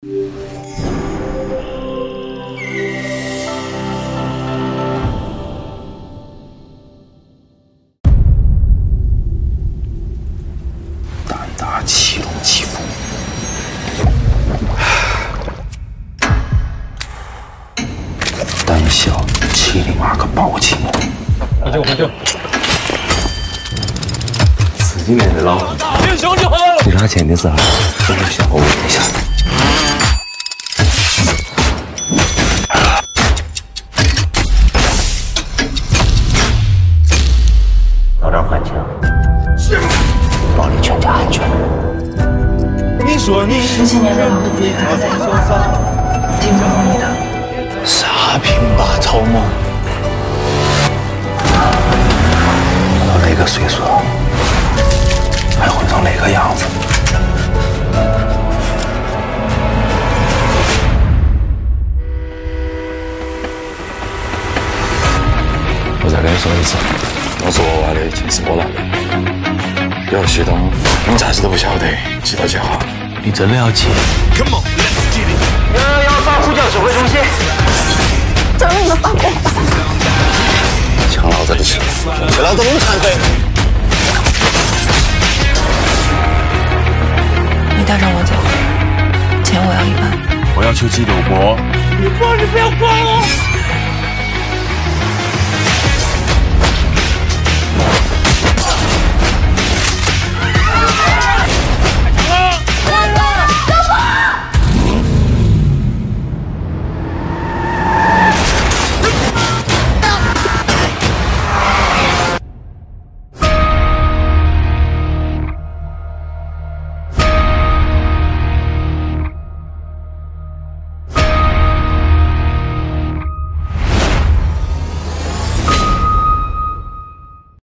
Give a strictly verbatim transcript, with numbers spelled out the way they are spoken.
胆大欺龙欺父，胆小欺你妈个暴气魔！ 喝酒喝酒。 十几年的老虎， 英雄就好。 给他钱的时候，都是想我问一下。早点还钱，保你全家安全。 你说你十几年的老虎也还在，挺不容易的。 啥平八草嘛？到那个岁数。 还混成那个样子， 我再跟你说一次，我做完的钱是我拿的，有旭东，你们暂时都不晓得，记到就好。 你真的要去？ 幺幺幺八呼叫指挥中心， 找你们发过。 抢老子的钱，给老子弄残废！ 你带上我走，钱我要一半。 我要求记录波。 你不，你不要管我！